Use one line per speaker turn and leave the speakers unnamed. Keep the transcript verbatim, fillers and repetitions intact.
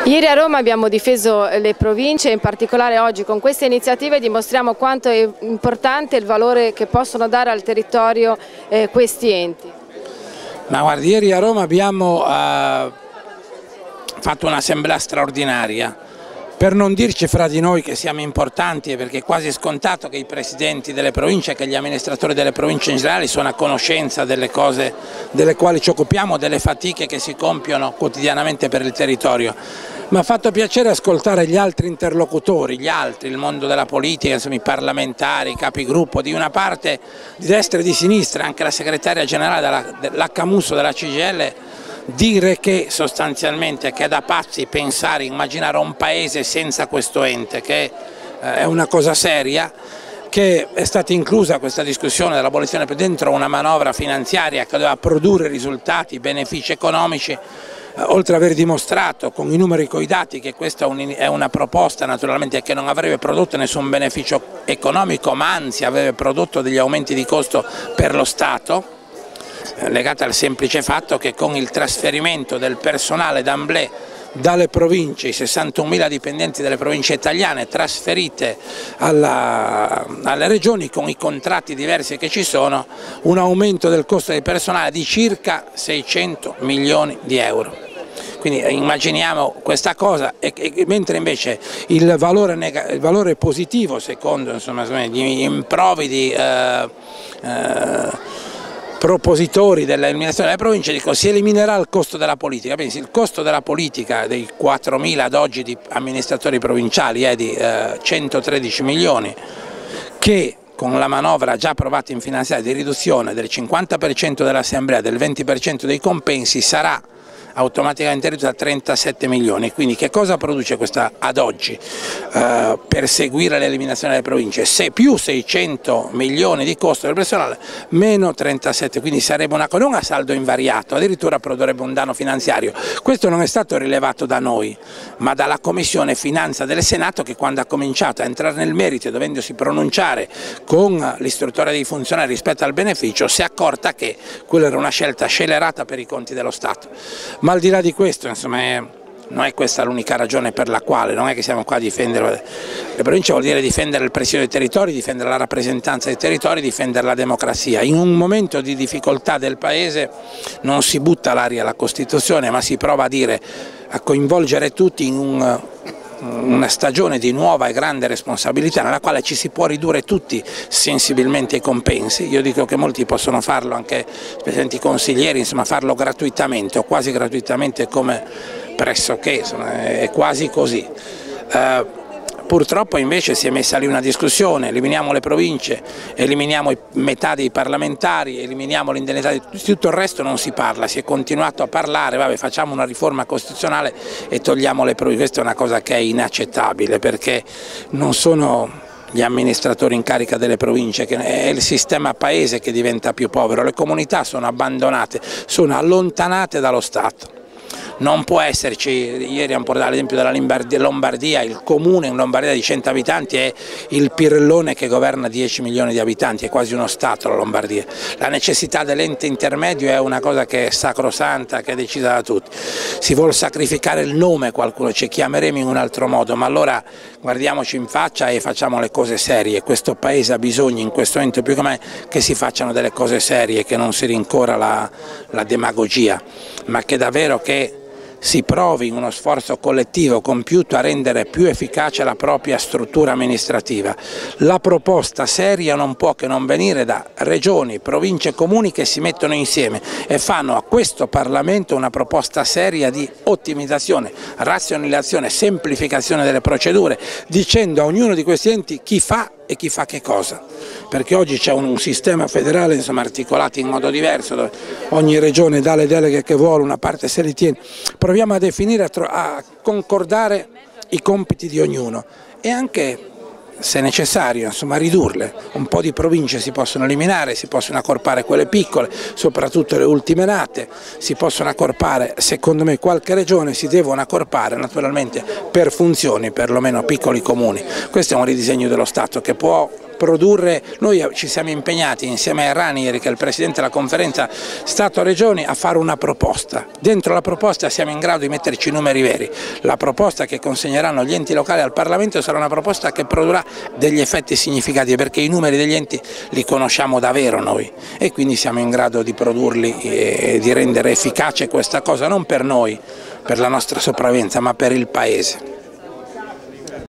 Ieri a Roma abbiamo difeso le province, in particolare oggi con queste iniziative dimostriamo quanto è importante il valore che possono dare al territorio eh, questi enti.
Ma guardi, ieri a Roma abbiamo uh, fatto un'assemblea straordinaria, per non dirci fra di noi che siamo importanti, perché è quasi scontato che i presidenti delle province e che gli amministratori delle province in generale sono a conoscenza delle cose delle quali ci occupiamo, delle fatiche che si compiono quotidianamente per il territorio. Mi ha fatto piacere ascoltare gli altri interlocutori, gli altri, il mondo della politica, insomma, i parlamentari, i capigruppo di una parte di destra e di sinistra, anche la segretaria generale dell'H Musso della C G I L, dire che sostanzialmente che è da pazzi pensare, immaginare un paese senza questo ente, che è una cosa seria, che è stata inclusa questa discussione dell'abolizione dentro una manovra finanziaria che doveva produrre risultati, benefici economici, oltre ad aver dimostrato con i numeri e con i dati che questa è una proposta naturalmente che non avrebbe prodotto nessun beneficio economico, ma anzi avrebbe prodotto degli aumenti di costo per lo Stato, legata al semplice fatto che con il trasferimento del personale d'Amblè dalle province, i sessantunomila dipendenti delle province italiane trasferite alla, alle regioni, con i contratti diversi che ci sono, un aumento del costo del personale di circa seicento milioni di euro. Quindi immaginiamo questa cosa, e, e, mentre invece il valore, nega, il valore positivo, secondo insomma, gli improvidi eh, eh, propositori dell'eliminazione delle province, dico, si eliminerà il costo della politica. Pensi, il costo della politica dei quattromila ad oggi di amministratori provinciali è di eh, centotredici milioni, che con la manovra già approvata in finanziaria di riduzione del cinquanta per cento dell'assemblea, del venti per cento dei compensi, sarà automaticamente ridotta a trentasette milioni. Quindi che cosa produce questa ad oggi eh, per seguire l'eliminazione delle province? Se più seicento milioni di costo del personale, meno trentasette, quindi sarebbe una non a saldo invariato, addirittura produrrebbe un danno finanziario. Questo non è stato rilevato da noi, ma dalla Commissione Finanza del Senato, che quando ha cominciato a entrare nel merito e dovendosi pronunciare con l'istruttore dei funzionari rispetto al beneficio, si è accorta che quella era una scelta scellerata per i conti dello Stato. Ma al di là di questo, insomma, è, non è questa l'unica ragione per la quale, non è che siamo qua a difendere le province, vuol dire difendere il presidio dei territori, difendere la rappresentanza dei territori, difendere la democrazia. In un momento di difficoltà del Paese non si butta all'aria la Costituzione, ma si prova a dire, a coinvolgere tutti in un una stagione di nuova e grande responsabilità nella quale ci si può ridurre tutti sensibilmente i compensi. Io dico che molti possono farlo, anche presidenti consiglieri, insomma, farlo gratuitamente o quasi gratuitamente, come pressoché, insomma, è quasi così. Uh, Purtroppo invece si è messa lì una discussione, eliminiamo le province, eliminiamo metà dei parlamentari, eliminiamo l'indennità, di tutto il resto non si parla, si è continuato a parlare, vabbè, facciamo una riforma costituzionale e togliamo le province. Questa è una cosa che è inaccettabile, perché non sono gli amministratori in carica delle province, che è il sistema paese che diventa più povero, le comunità sono abbandonate, sono allontanate dallo Stato. Non può esserci, ieri abbiamo portato l'esempio della Lombardia, il comune in Lombardia di cento abitanti è il pirellone che governa dieci milioni di abitanti, è quasi uno Stato la Lombardia. La necessità dell'ente intermedio è una cosa che è sacrosanta, che è decisa da tutti. Si vuole sacrificare il nome, qualcuno ci chiameremo in un altro modo, ma allora guardiamoci in faccia e facciamo le cose serie. Questo Paese ha bisogno in questo momento più che mai che si facciano delle cose serie, che non si rincorra la, la demagogia, ma che davvero che si provi uno sforzo collettivo compiuto a rendere più efficace la propria struttura amministrativa. La proposta seria non può che non venire da regioni, province e comuni che si mettono insieme e fanno a questo Parlamento una proposta seria di ottimizzazione, razionalizzazione, semplificazione delle procedure, dicendo a ognuno di questi enti chi fa e chi fa che cosa, perché oggi c'è un, un sistema federale, insomma, articolato in modo diverso, dove ogni regione dà le deleghe che vuole, una parte se li tiene. Proviamo a definire, a, a concordare i compiti di ognuno e anche, se necessario, insomma, ridurle. Un po' di province si possono eliminare, si possono accorpare quelle piccole, soprattutto le ultime nate, si possono accorpare, secondo me qualche regione si devono accorpare naturalmente per funzioni, perlomeno piccoli comuni. Questo è un ridisegno dello Stato che può produrre, noi ci siamo impegnati insieme a Ranieri, che è il Presidente della Conferenza Stato-Regioni, a fare una proposta. Dentro la proposta siamo in grado di metterci i numeri veri. La proposta che consegneranno gli enti locali al Parlamento sarà una proposta che produrrà degli effetti significativi, perché i numeri degli enti li conosciamo davvero noi e quindi siamo in grado di produrli e di rendere efficace questa cosa, non per noi, per la nostra sopravvivenza, ma per il Paese.